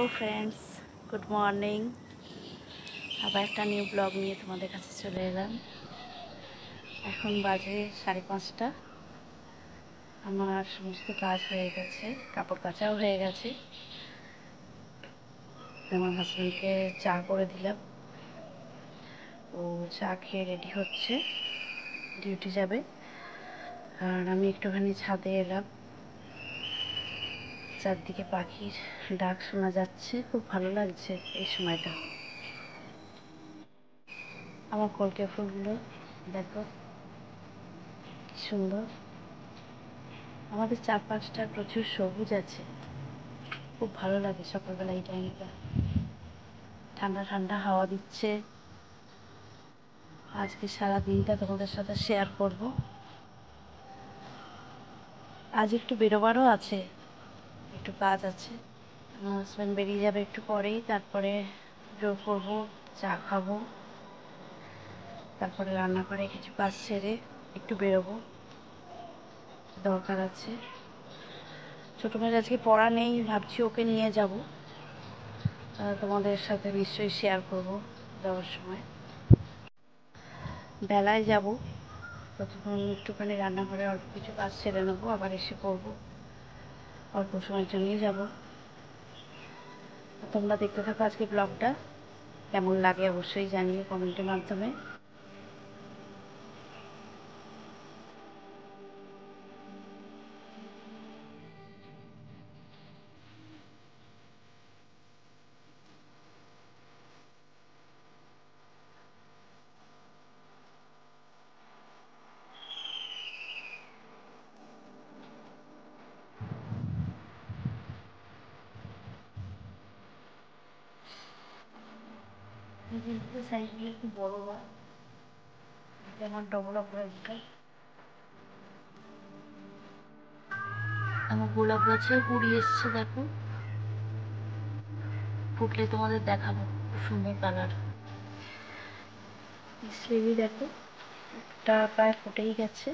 Friends, good morning. আবার একটা new blog নিয়ে তোমাদের কাছে চলে এলাম। এখন বাজে 5:30। আমার সমস্ত কাজ হয়ে গেছে, কাপড় কাচাও হয়ে গেছে। আমার হাজব্যান্ডকে চা করে দিলাম, ও চা খেয়ে রেডি হচ্ছে, ডিউটি যাবে। আর আমি একটুখানি ছাদে এলাম, চারদিকে পাখির ডাক শোনা যাচ্ছে, খুব ভালো লাগছে এই সময়টা। আমার কলকে ফুলগুলো দেখো কি সুন্দর। আমাদের চারপাশটা প্রচুর সবুজ আছে, খুব ভালো লাগে সকালবেলা এই টাইমটা। ঠান্ডা ঠান্ডা হাওয়া দিচ্ছে। আজকে সারা দিনটা তোমাদের সাথে শেয়ার করব। আজ একটু বেরোবারও আছে, একটু কাজ আছে। আমার হাজব্যান্ড বেরিয়ে যাবে একটু পরেই, তারপরে জোর করবো, চা খাবো, তারপরে রান্না করে কিছু কাজ সেরে একটু বেরোবো, দরকার আছে। ছোটো মেয়ের আজকে পড়া নেই, ভাবছি ওকে নিয়ে যাব, তোমাদের সাথে নিশ্চয়ই শেয়ার করব যাওয়ার সময়। বেলায় যাব, ততক্ষণ একটুখানি রান্নাঘরে অল্প কিছু কাজ সেরে নেবো, আবার এসে করবো। অল্প সময়ের জন্যই যাব। তোমরা দেখতে থাকো আজকে ব্লগটা, কেমন লাগে অবশ্যই জানিও কমেন্টের মাধ্যমে। সাইজগুলো একটু বড় হয়, যেমন ডবল অপরাজিতা। আমার গোলাপ গাছে কুড়ি এসছে, দেখো, ফুটলে তোমাদের দেখাবো। খুব সুন্দর কালার। স্লিভি দেখো, একটা প্রায় ফুটেই গেছে,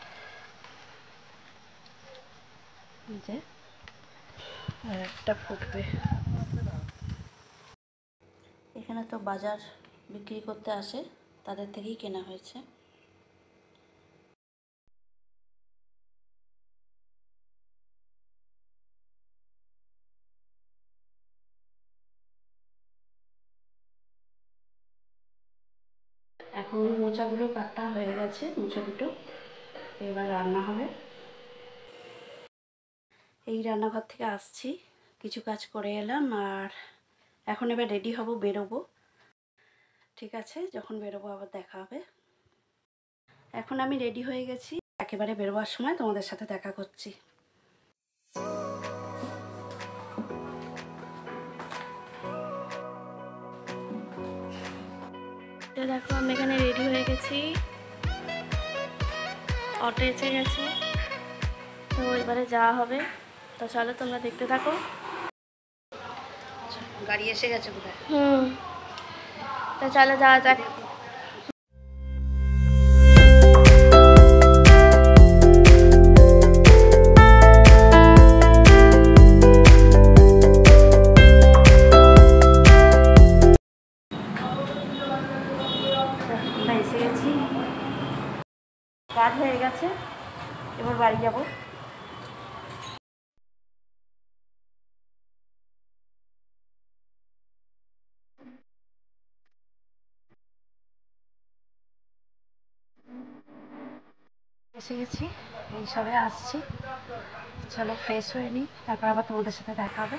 যে আর একটা ফুটবে। এখানে তো বাজার বিক্রি করতে আসে, তাদের থেকেই কেনা হয়েছে। এখন মোচাগুলো কাটা হয়ে গেছে, মোচা দুটো এবার রান্না হবে। এই রান্নাঘর থেকে আসছি, কিছু কাজ করে এলাম, আর এখন এবার রেডি হব, বেরোবো। ঠিক আছে, যখন বেরোবো আবার দেখা হবে। এখন আমি রেডি হয়ে গেছি, একেবারে বেরোবার সময় তোমাদের সাথে দেখা করছি। দেখো আমি এখানে রেডি হয়ে গেছি, অটো এসে গেছে, তো এবারে যাওয়া হবে। তো চলো তোমরা দেখতে থাকো। গাড়ি এসে গেছে বোধহয়। তো চলো যাওয়া যাক। আমরা এসে গেছি, কাজ হয়ে গেছে, এবার বাড়ি যাব। এসে গেছি, এই সবে আসছি। চলো ফ্রেশ হয়ে নিই, তারপর আবার তোমাদের সাথে দেখা হবে।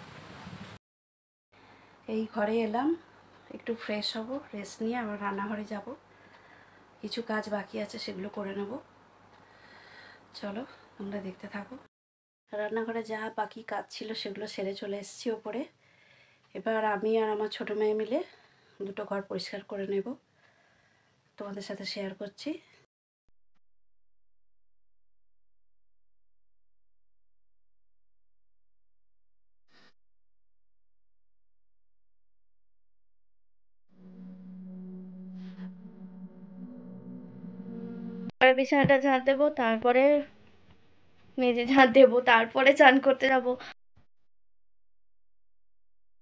এই ঘরে এলাম, একটু ফ্রেশ হব, রেস্ট নিয়ে আবার রান্নাঘরে যাব। কিছু কাজ বাকি আছে, সেগুলো করে নেব। চলো তোমরা দেখতে থাকো। রান্নাঘরে যা বাকি কাজ ছিল সেগুলো সেরে চলে এসেছি ওপরে। এবার আমি আর আমার ছোটো মেয়ে মিলে দুটো ঘর পরিষ্কার করে নেব, তোমাদের সাথে শেয়ার করছি। বিছানাটা ঝাড় দেবো, তারপরে মেজে ঝাড় দেবো, তারপরে চান করতে যাবো।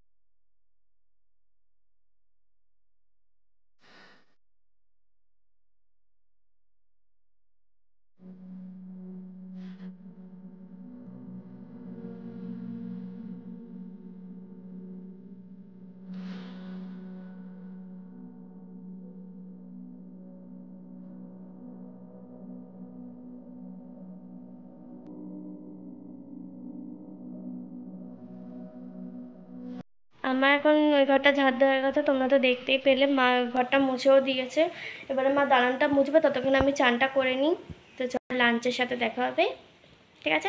আমার এখন ওই ঘরটা ঝাড় দেওয়ার কথা, তোমরা তো দেখতেই পেলে। মা ঘরটা মুছেও দিয়েছে, এবারে মা দালানটা মুছবে, ততক্ষণ আমি চানটা করে নিই। তো চল, লাঞ্চের সাথে দেখা হবে, ঠিক আছে?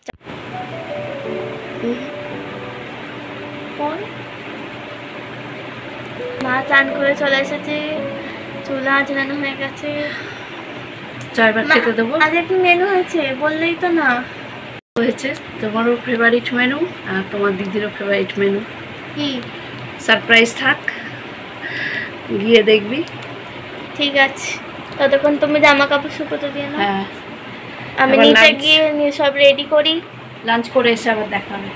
মা চান করে চলে এসেছে, চুলা আঁচড়ানো হয়ে গেছে। চারবার খেতে দেবো। আজকে কি মেনু হয়েছে বললেই তো না। হয়েছে তোমারও ফেভারিট মেনু আর তোমার দিদিরও ফেভারিট মেনু। কি? সারপ্রাইজ থাক, গিয়ে দেখবি। ঠিক আছে, ততক্ষণ তুমি জামা কাপড় শুকোতে দিয়ে নাও। হ্যাঁ, আমি নিচে গিয়ে সব রেডি করি। লাঞ্চ করে এসে আবার দেখা হবে।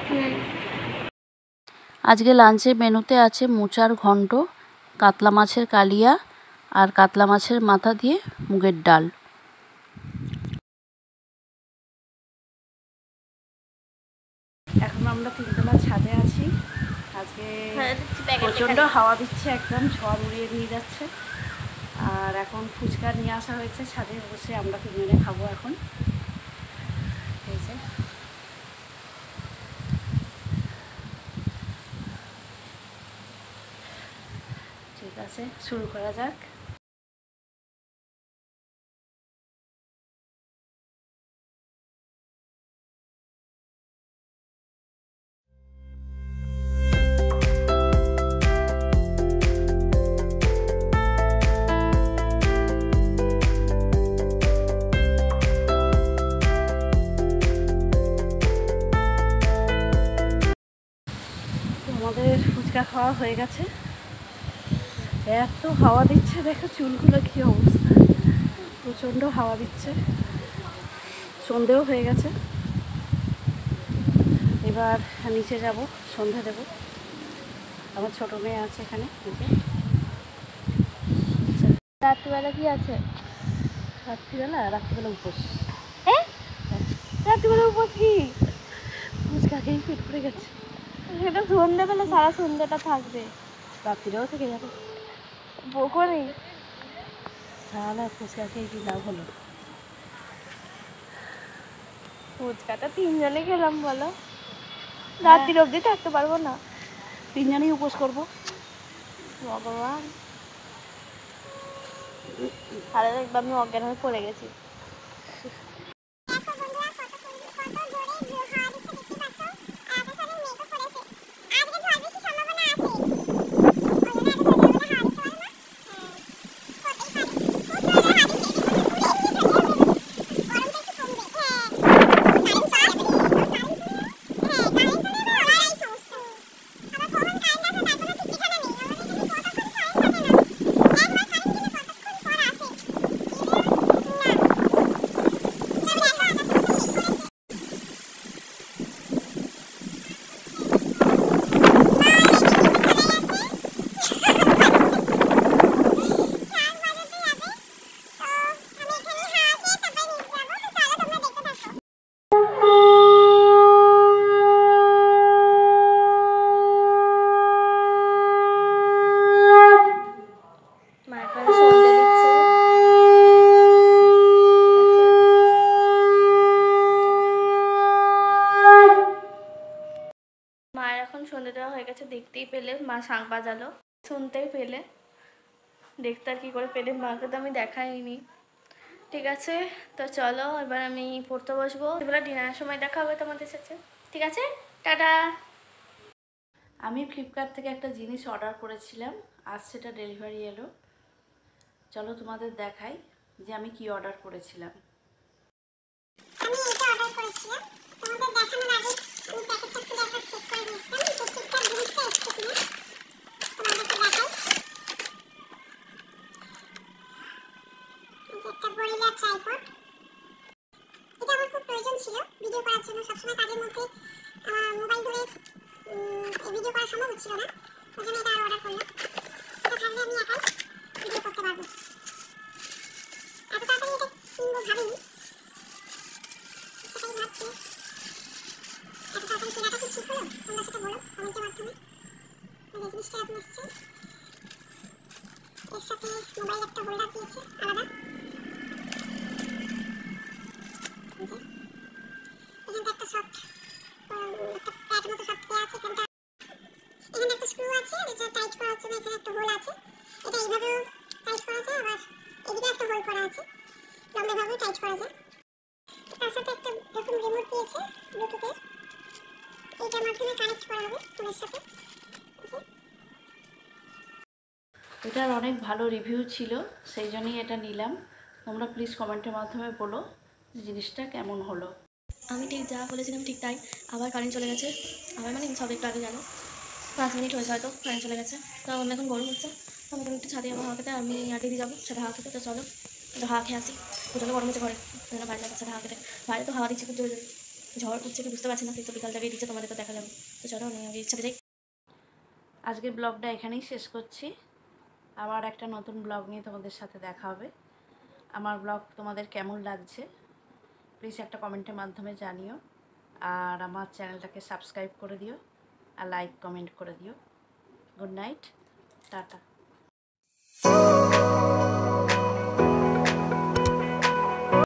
আজকে লাঞ্চের মেনুতে আছে মোচার ঘন্ট, কাতলা মাছের কালিয়া আর কাতলা মাছের মাথা দিয়ে মুগের ডাল। এখন আমরা তিনতলা ছাদে আছি। আজকে প্রচণ্ড হাওয়া দিচ্ছে, একদম ঝড় উড়িয়ে নিয়ে যাচ্ছে। আর এখন ফুচকা নিয়ে আসা হয়েছে, ছাদে বসে আমরা তিনজনে খাবো এখন। এই যে ঠিক আছে, শুরু করা যাক। আমাদের ফুচকা খাওয়া হয়ে গেছে। এত হাওয়া দিচ্ছে, দেখো চুলগুলো কি অবস্থা, প্রচণ্ড হাওয়া দিচ্ছে। সন্ধেও হয়ে গেছে, এবার নিচে যাব, সন্ধে দেব। আমার ছোট মেয়ে আছে এখানে। রাত্রিবেলা কি আছে? রাত্রিবেলা উপোস। হ্যাঁ, রাত্রিবেলা উপোস কি? ফুচকা খেয়ে পেট পড়ে গেছে। সেটা সন্ধ্যেবেলা, সারা সন্ধ্যেটা থাকবে, রাত্রিরেও থেকে যাবে। বকো নেই তাহলে ফুচকা খেয়ে কি লাভ হলো? ফুচকাটা তিনজনে খেলাম বলো, রাত্রির অবধি থাকতে পারবো না। তিনজনেই উপোস করবো। ভগবান, তাহলে দেখবো আমি অজ্ঞান হয়ে পড়ে গেছি। মায়ের এখন সন্ধ্যে দেওয়া হয়ে গেছে, দেখতেই পেলে। মা শাঁখ বাজালো, শুনতেই পেলে। দেখতে আর কি করে পেলে, মাকে তো আমি দেখাইনি। ঠিক আছে, তো চলো এবার আমি পড়তে বসবো। এবার ডিনারের সময় দেখা হবে তোমাদের সাথে, ঠিক আছে? টাটা। আমি ফ্লিপকার্ট থেকে একটা জিনিস অর্ডার করেছিলাম, আজ সেটা ডেলিভারি এলো। চলো তোমাদের দেখাই যে আমি কি অর্ডার করেছিলাম। আমি এটা অর্ডার করেছিলাম, তোমাদের দেখানোর আগে আমি প্যাকেটটা খুলে একবার চেক করে নিয়েছিলাম যে ঠিকঠাক জিনিসটা এসেছে কিনা। তোমাদেরকে দেখাই। একটা গরিলা ট্রাইপড, এটা আমার খুব প্রয়োজন ছিল ভিডিও করার জন্য। সবসময় কাজের মধ্যে মোবাইল ধরে ভিডিও করা সম্ভব হচ্ছিল না, ওই জন্য এটা অর্ডার করলাম। এটা থাকলে আমি একাই ভিডিও করতে পারবো। এত তাড়াতাড়ি এটা কিনবো ভাবিনি, সেটাই ভাবছি। এত তাড়াতাড়ি কেনাটা কি ঠিক হলো? তোমরা সেটা বলো কমেন্টের মাধ্যমে। এই জিনিসটা এখন এসছে, এর সাথে মোবাইল একটা হোল্ডার দিয়েছে আলাদা। এখানটা একটা সফট, একটা প্যাড মতো সফট দেওয়া আছে। এখানটা একটা এটা টাইট করার জন্য এখানে একটা হোল আছে। এটা এইভাবেও টাইট করা যায়, আবার এদিকে একটা হোল করা আছে, লম্বাভাবে টাইট করা যায়। তার সাথে একটা এরকম রিমোট দিয়েছে ব্লুটুথের, এইটার মাধ্যমে কানেক্ট করা হবে ফোনের সাথে। এটার অনেক ভালো রিভিউ ছিল, সেই জন্যই এটা নিলাম। তোমরা প্লিজ কমেন্টের মাধ্যমে বলো যে জিনিসটা কেমন হলো। আমি ঠিক যা বলেছিলাম ঠিক তাই, আবার কারেন্ট চলে গেছে। আবার মানে সব একটু আগে জানো 5 মিনিট হয়েছে হয়তো কারেন্ট চলে গেছে। তো আমি এখন গরম হচ্ছে, তো আমি একটু ছাদে যাবো হাওয়া খেতে। আমি আগে দিয়ে যাবো সেটা হাওয়া খেতে। তো চলো একটু হাওয়া খেয়ে আসি, প্রচণ্ড গরম হচ্ছে ঘরে, যেন বাইরে যাবো সেটা হাওয়া খেতে। বাইরে তো হাওয়া দিচ্ছে খুব জোরে জোরে, ঝড় উঠছে কি বুঝতে পারছি না, কিন্তু বিকাল থেকেই দিচ্ছে, তোমাদের তো দেখা যাবে। তো চলো আমি আগে ছাদে যাই। আজকের ব্লগটা এখানেই শেষ করছি। আবার একটা নতুন ব্লগ নিয়ে তোমাদের সাথে দেখা হবে। আমার ব্লগ তোমাদের কেমন লাগছে প্লিজ একটা কমেন্টের মাধ্যমে জানিও। আর আমার চ্যানেলটাকে সাবস্ক্রাইব করে দিও আর লাইক কমেন্ট করে দিও। Good night, tata.